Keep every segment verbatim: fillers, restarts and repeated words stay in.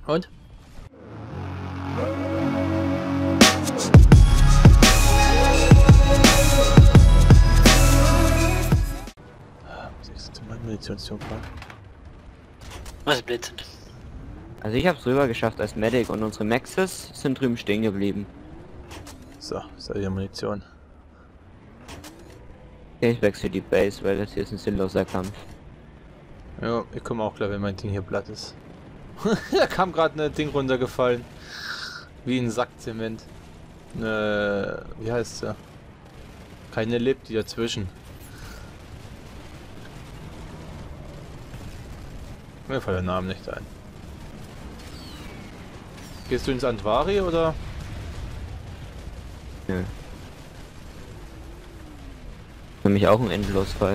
Und? Muss ich jetzt zu meiner Munition fahren? Was ist Blödsinn? Also ich hab's rüber geschafft als Medic und unsere Maxes sind drüben stehen geblieben. So, ist ja wieder Munition. Okay, ich wechsle die Base, weil das hier ist ein sinnloser Kampf. Ja, ich komme auch klar, wenn mein Ding hier platt ist. Da kam gerade ein Ding runtergefallen. Wie ein Sack Zement. Äh, wie heißt sie? Keine lebt die dazwischen. Mir fällt der Name nicht ein. Gehst du ins Andvari oder? Nö. Für mich auch ein Endlosfight.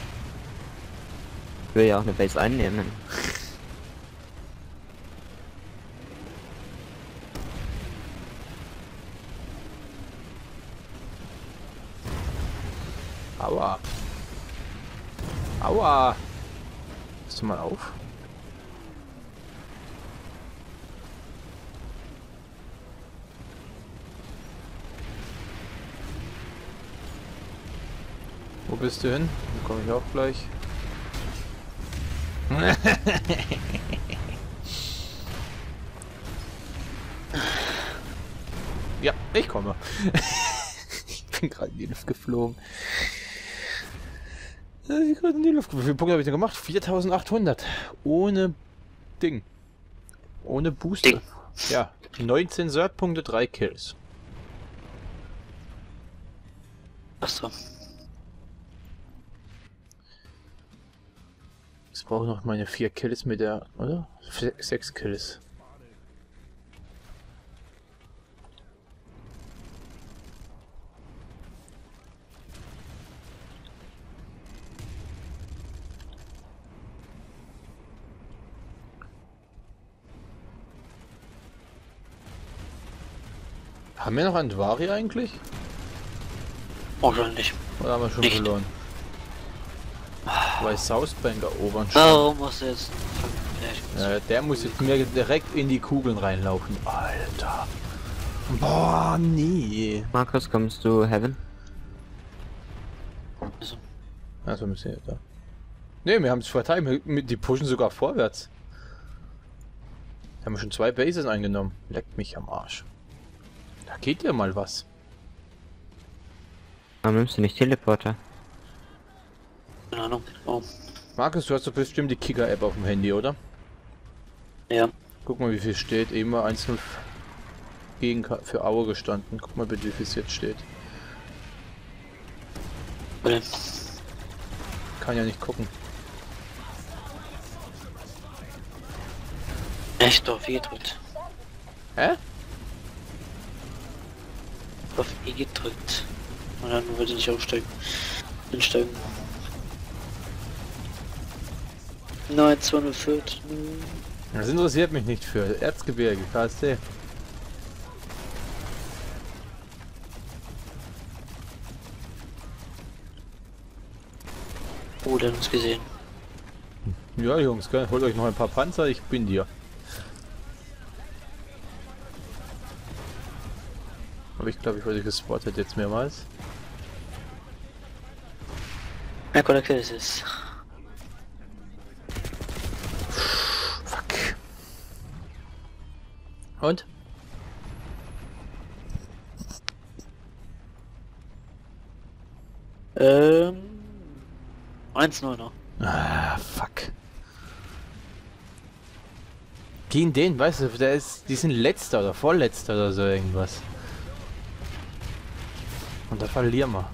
Ich will ja auch eine Base einnehmen. Aua. Aua. Bist du mal auf? Wo bist du hin? Dann komme ich auch gleich. Ja, ich komme. Ich bin gerade in die Luft geflogen. Ich bin gerade in die Luft geflogen. Wie viele Punkte habe ich denn gemacht? viertausendachthundert. Ohne Ding. Ohne Booster. Ding. Ja, neunzehn Sert-Punkte, drei Kills. Achso. Ich brauche noch meine vier Kills mit der, oder? Se sechs Kills. Haben wir noch Andvari eigentlich? Wahrscheinlich. Oder haben wir schon Nicht. verloren? Weil Southbank erobern schon. Warum muss jetzt? Äh, der muss jetzt mir direkt in die Kugeln reinlaufen. Alter. Boah, nee. Markus, kommst du Heaven? Also, Also müssen wir da. Ne, wir haben es verteilt. Die pushen sogar vorwärts. Da haben wir schon zwei Bases eingenommen. Leckt mich am Arsch. Da geht ja mal was. Warum nimmst du nicht Teleporter? keine Ahnung. Oh. Markus, du hast doch bestimmt die Kicker-App auf dem Handy, oder? Ja. Guck mal, wie viel steht. Eben mal eins null gegen Ka- für Aue gestanden. Guck mal bitte, wie viel es jetzt steht. Bitte. Kann ja nicht gucken. Echt auf E gedrückt. Hä? Auf E gedrückt. Und dann wollte ich nicht aufsteigen. Einsteigen. neun zweihundertvierzig. Das interessiert mich nicht für Erzgebirge, K S C. Oh, der hat uns gesehen. Ja, Jungs, gell, holt euch noch ein paar Panzer, ich bin dir. Aber ich glaube, ich wurde gespottet jetzt mehrmals. Ja, Gott, okay, es ist. Fuck. Und? Ähm. eins neun noch. Ah, fuck. Gegen den, weißt du, der ist, die sind letzter oder vorletzter oder so irgendwas. Und da verlieren wir.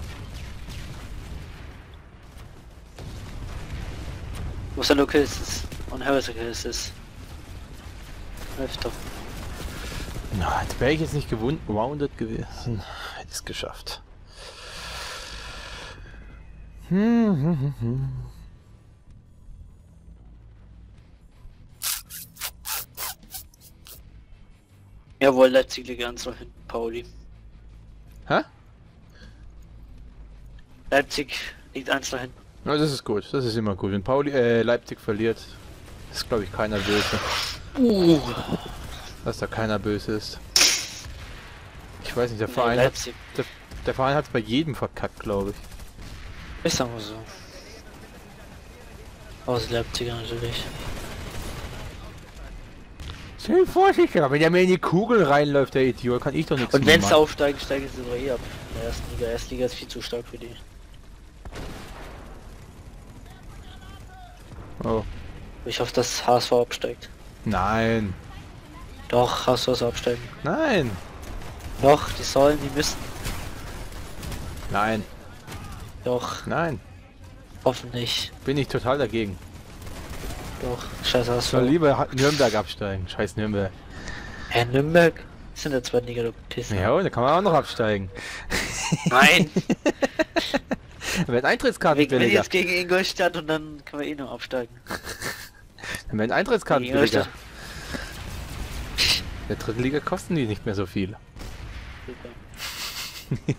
Wo ist der Local ist es? Und Harris ist es. Öfter. Na, hätte wäre ich jetzt nicht gewounded gewesen, hätte ich es geschafft. Hm, hm, hm, hm. Jawohl, Leipzig liegt ganz noch hinten, Pauli. Hä? Leipzig liegt eins noch hinten. Na, das ist gut, das ist immer gut. Wenn Pauli, äh, Leipzig verliert, ist glaube ich keiner böse. Uh. Dass da keiner böse ist. Ich weiß nicht, der Nee, Verein hat, Leipzig. der, der Verein hat bei jedem verkackt, glaube ich. Ist aber so. Aus Leipziger natürlich. Sei vorsichtig, aber wenn der mir in die Kugel reinläuft, der Idiot, kann ich doch nichts Und wenn sie machen. aufsteigen, steigen sie doch eh ab. In der ersten Liga. Erstliga ist viel zu stark für die. Oh. Ich hoffe, dass H S V absteigt. Nein. Doch, H S V soll absteigen. Nein. Doch, die sollen, die müssen. Nein. Doch, Nein. hoffentlich. Bin ich total dagegen. Doch, scheiß H S Ich soll V. lieber Ha- Nürnberg absteigen. Scheiß Nürnberg. Herr Nürnberg? Ist in der zweiten Liga, du Pissen. Ja, und da kann man auch noch absteigen. Nein! Dann werden Eintrittskarten Wir gewinnen billiger. jetzt gegen Ingolstadt und dann können wir eh noch absteigen. Dann werden Eintrittskarten Gegen billiger. Ingolstadt. In der dritten Liga kosten die nicht mehr so viel. Super.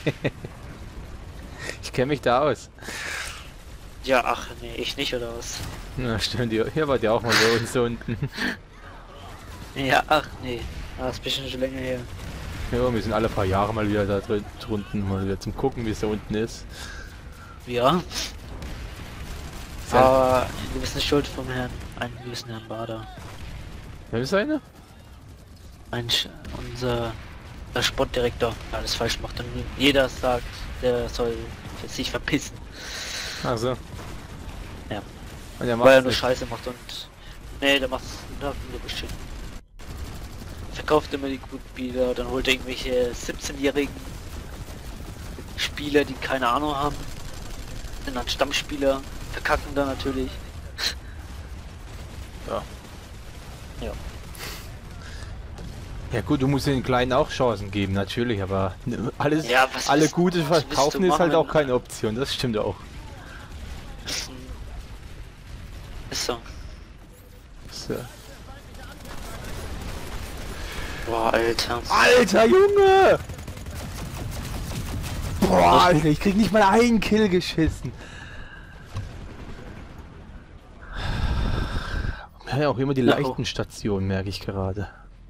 Ich kenne mich da aus. Ja, ach nee, ich nicht oder was? Na stimmt, die- hier war die auch mal so und so unten. Ja, ach nee. Ah, ist ein bisschen schon länger her. Ja, wir sind alle paar Jahre mal wieder da drin, drunten, mal wieder zum gucken, wie es da unten ist. Ja. Ist ja, Aber wir wissen Schuld vom Herrn, einen gewissen Herrn Bader. wer ist eine? Ein, Sch- unser der Sportdirektor alles falsch macht und jeder sagt, der soll sich verpissen, Ach so. Ja. Und der weil er macht nur nicht. Scheiße macht und nee, der macht nur bestimmt. Verkauft immer die guten Spieler, dann holt er irgendwelche siebzehnjährigen Spieler, die keine Ahnung haben, sind dann Stammspieler, verkacken dann natürlich. Ja. Ja. Ja gut, du musst den Kleinen auch Chancen geben, natürlich, aber alles, Ja, was alle willst- Gute was willst du verkaufen ist machen, halt wenn- auch keine Option, das stimmt auch. Ist so. So. Boah, Alter. Alter Junge! Boah, Alter, ich krieg nicht mal einen Kill geschissen. Ja, auch immer die Ja, leichten Stationen, merke ich gerade.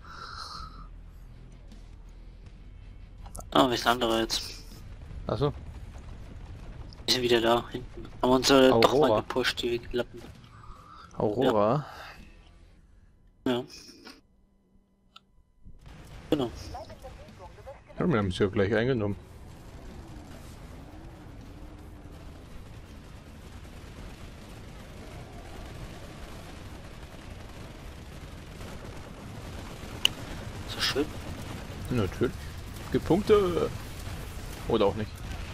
Ah, wir sind andere jetzt. Achso, Wir sind wieder da hinten. Haben uns äh, doch Aurora. mal gepusht, die Lappen. Aurora. Ja. Genau. Ja, wir haben es ja gleich eingenommen. So schön. Natürlich. Gibt Punkte. Oder auch nicht.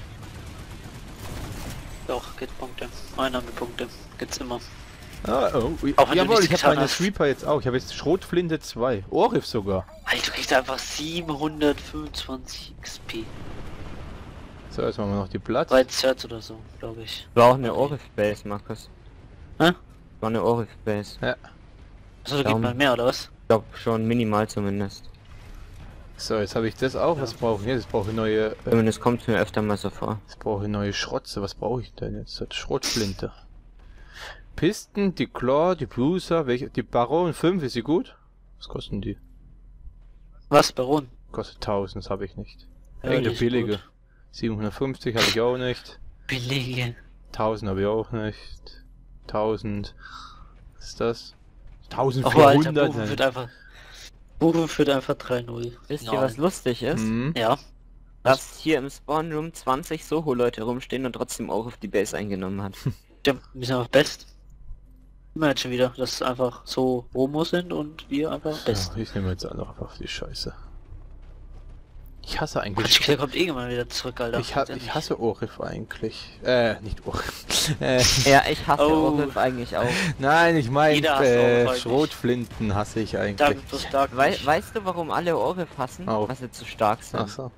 Doch, geht Punkte. Einnahmepunkte. Gibt's immer. Ah, oh, Auch wenn du jawohl, nichts ich habe getan meine hast. Sweeper jetzt auch. Ich habe jetzt Schrotflinte zwei. Orif sogar. Alter, du kriegst einfach siebenhundertfünfundzwanzig X P. So, jetzt machen wir noch die Platz. Drei Zerts oder so, glaube ich. War auch eine Orif-Base, Markus. Hä? War eine Orif-Base. Ja. Achso, da geht Darum- mal mehr, oder was? Ich glaube schon minimal zumindest. So, jetzt habe ich das auch. Was brauche ich jetzt? Jetzt brauche ich neue. Äh, Zumindest kommt es mir öfter mal so vor. jetzt brauche ich neue Schrotze. Was brauche ich denn jetzt? Das Schrotflinte. Pisten, die Claw, die Bruiser, welche? Die Baron fünf, ist sie gut? Was kosten die? Was, Baron? Kostet tausend, das habe ich nicht. Ja, Irgendeine die ist billige. gut. siebenhundertfünfzig habe ich auch nicht. Billige. tausend habe ich auch nicht. tausend. Was ist das? Oh, Alter, eintausendvierhundert. Buchen führt einfach... Buchen führt einfach drei null. Wisst ihr, Nein. was lustig ist? Mhm. Ja. Dass hier im Spawn-Room zwanzig Soho-Leute rumstehen und trotzdem auch auf die Base eingenommen hat. Stimmt, wir sind einfach best. Immer jetzt schon wieder, dass einfach so Homo sind und wir einfach best. Ja, ich nehme jetzt einfach auf die Scheiße. Ich hasse eigentlich. Quatsch, der kommt irgendwann wieder zurück, Alter. Ich, ha ich hasse Orif eigentlich. Äh, nicht Orif. äh, Ja, ich hasse Oh. Orif eigentlich auch. nein, ich meine Jeder hasst äh, Orif eigentlich. Schrotflinten hasse ich Dark eigentlich. plus Dark Wei nicht. weißt du, warum alle Orif hassen? Auch. Was sie zu stark sind. Ach so.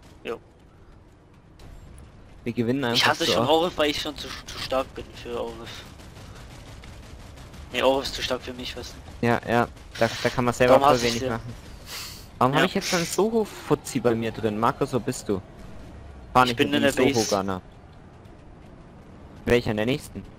Wir gewinnen einfach Ich hasse so schon oft. Orif, weil ich schon zu, zu stark bin für Orif. Nee, Orif ist zu stark für mich, weißt du. Ja, ja. Da, da kann man selber Darum voll hasse ich wenig sie. machen. Warum Ja. habe ich jetzt einen Soho-Fuzzi bei mir drin? Markus, wo bist du? Fahr Ich nicht bin mit in dem der Base. Soho-Gunner. Welcher in der nächsten?